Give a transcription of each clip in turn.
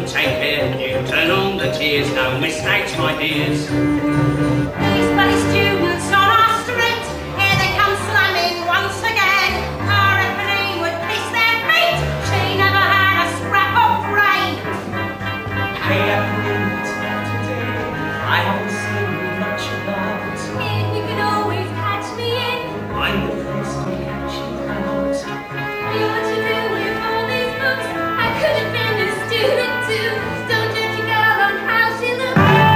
take care, you turn on the tears, no mistakes, my dears. These bloody students on our street, here they come slamming once again. Our referee would kiss their feet, she never had a scrap of brain. Hey, afternoon, it's not today. I haven't seen you much about. Here you can always catch me in. I'm the first to catch you out. What to do with all these books? I could have been a student too. Don't judge a girl on how she looks.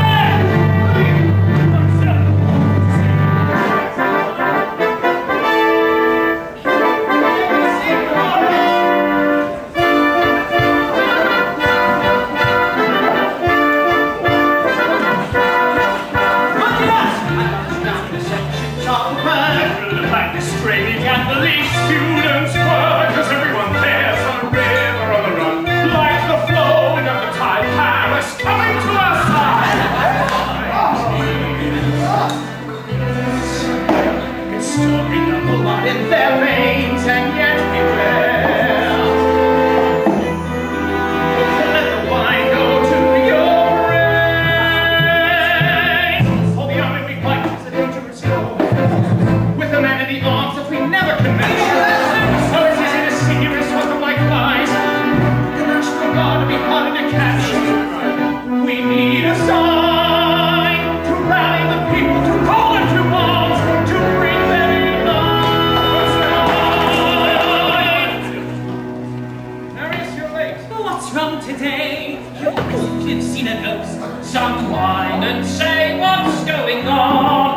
Screaming at the least students were, 'cause everyone there's on the river on the run, like the flowing of the tide, Paris coming to our side. It's story number one in their veins, and yet we will. Let the wine go to your brain. For the army we fight is a dangerous goal. With a man in the arms that we never can match. So it's easy to see you as what the white lies. The National Guard to be harder to catch. We need a sign to rally the people, to call them to arms, to bring them in line. Marius, you're late. What's wrong today? You've seen a ghost. Some whine and say what's going on.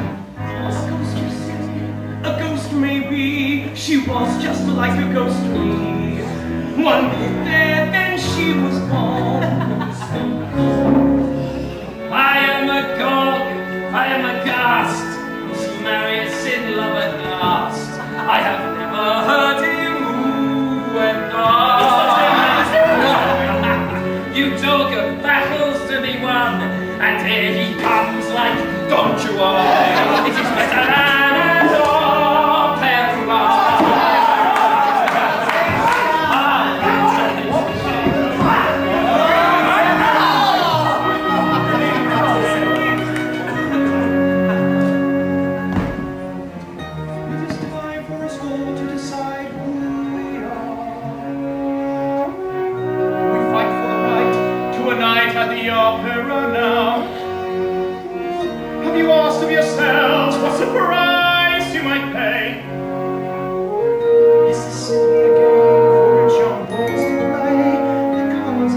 A ghost maybe, she was just like a ghost to me. One minute there, then she was gone. I am a god, I am a ghast. Was Marius in love at last? I have never heard him woo and dance. You talk of battles to be won, and here he comes like Don Juan. It is better than at all, Perron. It is time for us all to decide who we are. We fight for the right to a night at the opera now. Have you asked of yourselves what's the price you might pay? Is the city again for which your voice to play? The colors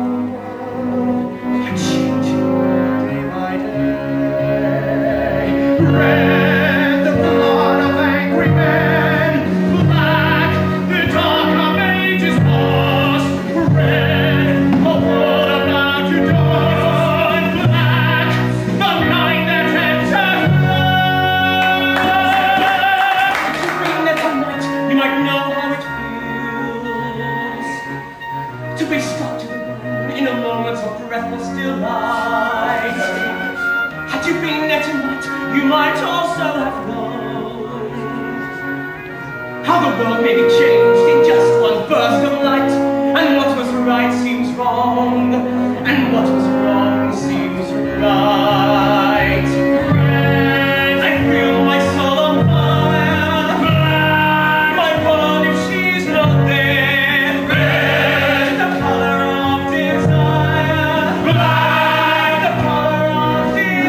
are changing day by day. Red, the blood of angry men. Black, the dark of ages past. Red, a world about to dawn. Black, the night that enters light. To bring that night, you might know how it feels to be struck to the moon in a moment of breathless delight. Had you been there tonight, you might also have known how the world may be changed in just one burst of light, and what was right seems wrong, and what was wrong seems right. I feel my soul on fire. My world, if she's not there. Red, the color of desire. Black, the color of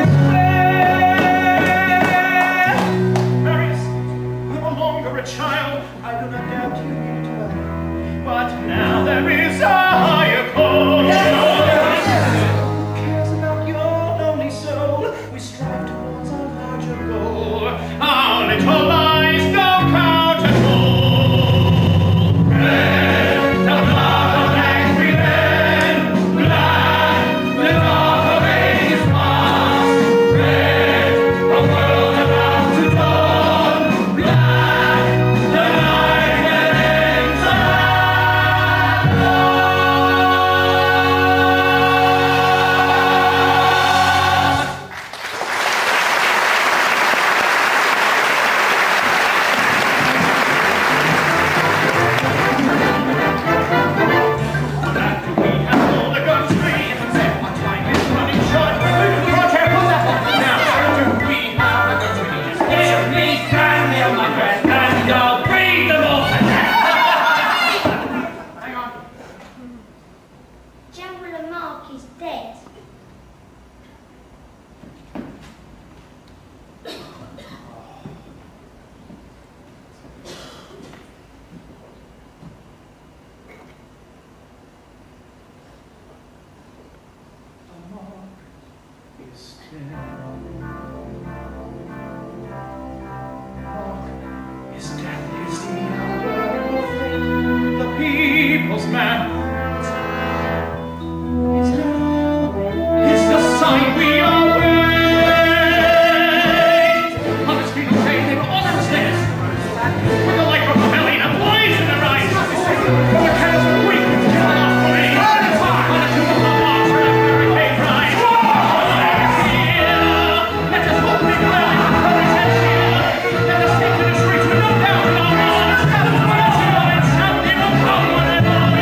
despair. Marius, no longer a child, I do not doubt you into life. But now there is a higher call. Mark is dead. People's man. It's the sign we await. Others people say they were all upstairs, with the light from the belly and a blaze in their eyes. The candles are weak, killing off for me. On the two of the blocks where that barricade rise. Let us hope we rally with courage and cheer. Let us take to the streets with no doubt in our hearts. And shout, they will come whenever we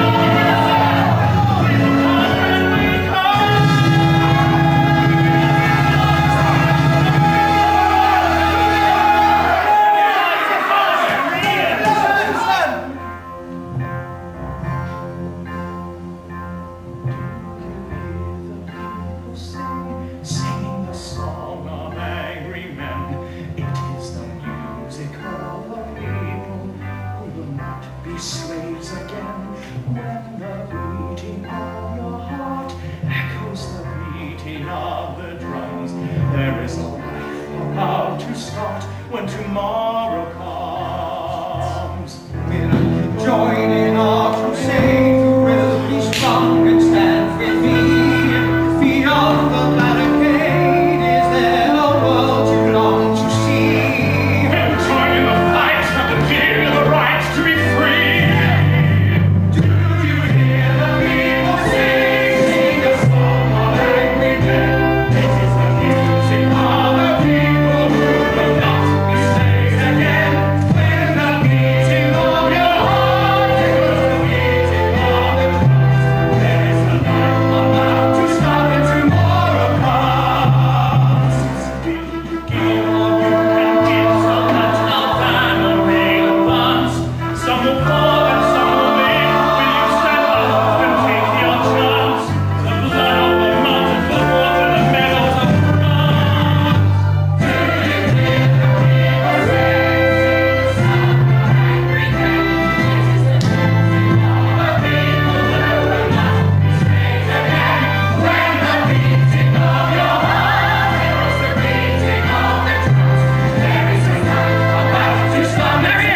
singing the song of angry men. It is the music of a people who will not be slaves again. When the beating of your heart echoes the beating of the drums, there is a life about to start when tomorrow comes. We'll join in our crusade, who will be strong and stand with me. Feet off the barricade, is there a world you long to see? And join in the fight of the dear, the right to be free. Do you hear the people sing a song of angry men? This is the music of the people who will not be slaves again. When the beating of your heart echoes the beating of the drums, there is a life about to start when tomorrow comes. Will you give all you can give so that our banner may advance? Some will fall and some will live. Will you stand up and take your chance? The blood of the mountains, the water, the meadows of grass. Do you hear the people sing the song of angry men? This is the music of the people who will not be slaves again. When the beating of your heart echoes the beating of the drums, there is a life about to start. There is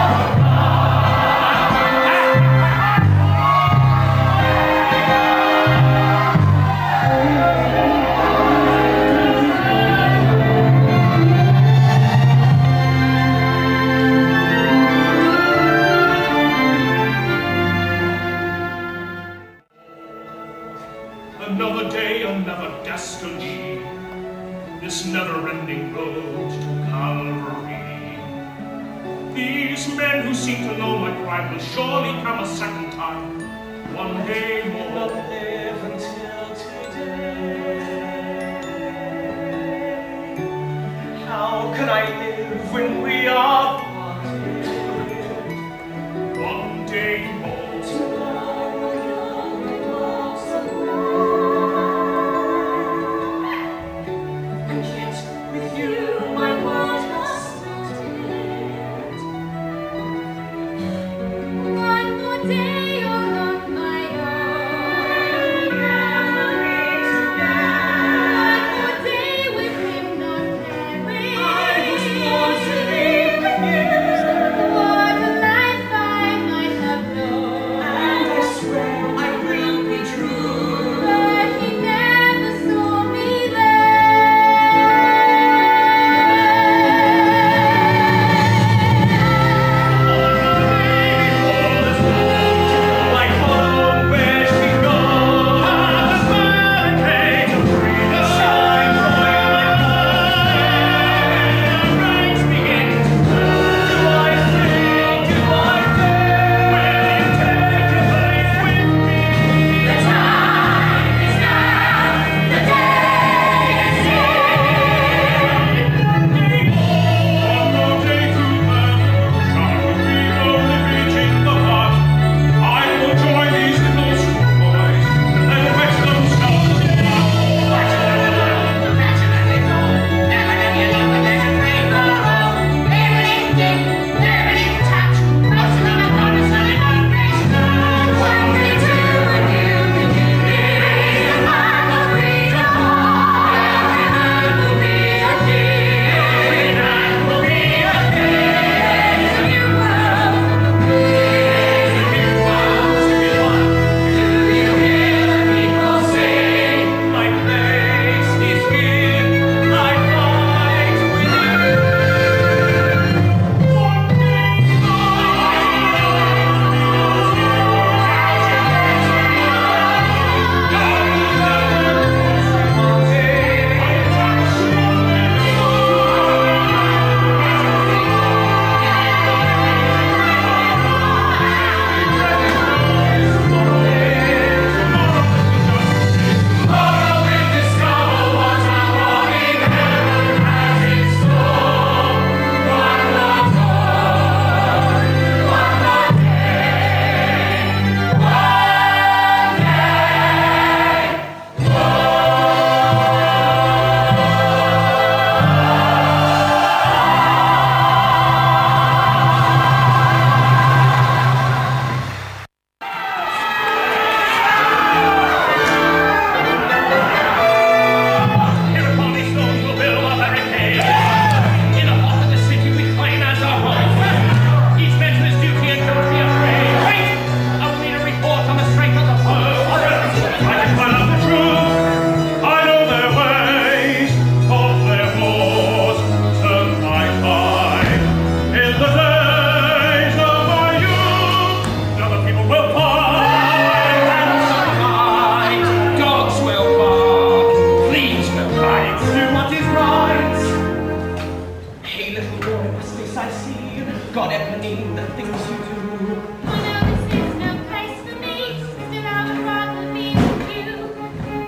another day, another destiny. This never-ending road to Calvary. These men who seem to know my crime will surely come a second time. One day more. Not live until today. How can I live when we are parted? One day more. And yet with you My world has started. One more day all on my own.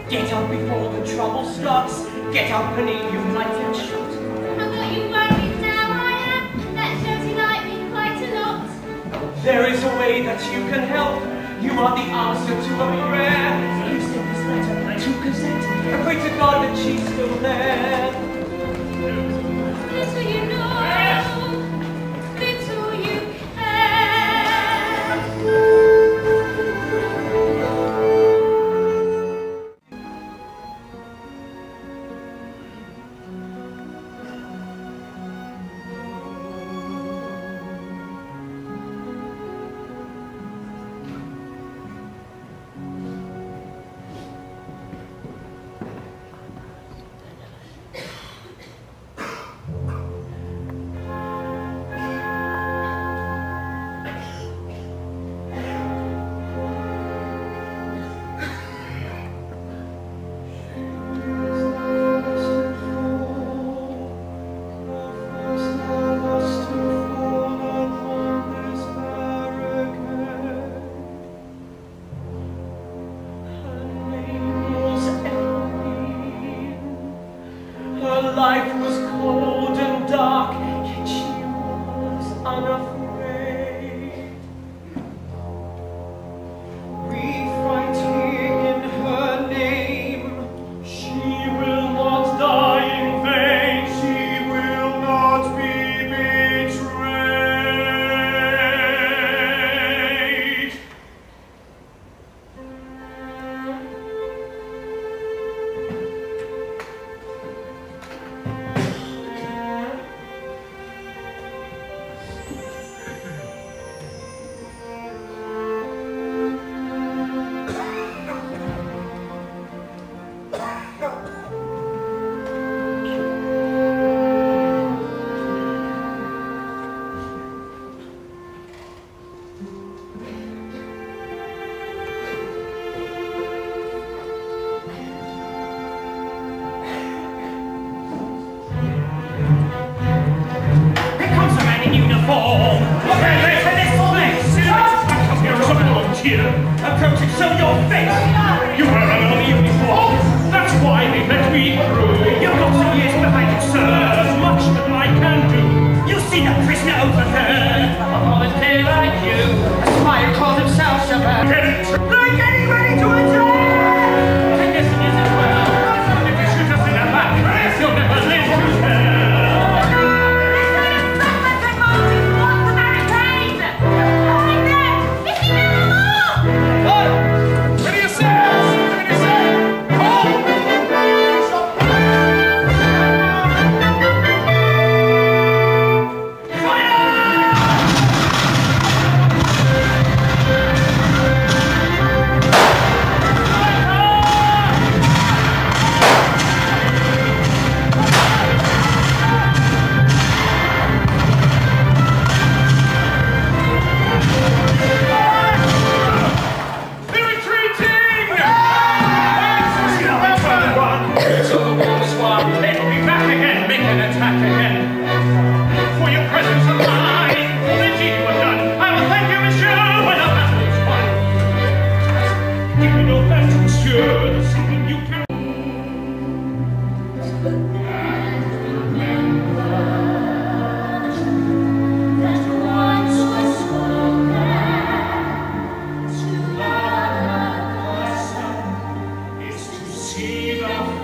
Get up before the trouble starts. Get up and eat your life and shot. I've got you worried now, I am. That shows you like me quite a lot. There is a way that you can help. You are the answer to a prayer. You send this letter to Cosette and pray to God that she's still there. Little you know, little you care. Her life was cold and dark, yet she was unafraid. Rewriting in her name, she will not die in vain. She will not be betrayed. Approaching, show your face! You wear a long uniform, that's why they let me through. You've got some years behind you, sir, there's much that I can do. You see that prisoner over there? A volunteer like you, a spy who calls himself Shabbat. Like anybody to attack! I guess it is as well. If you shoot us in the back, you'll never live to tell. See the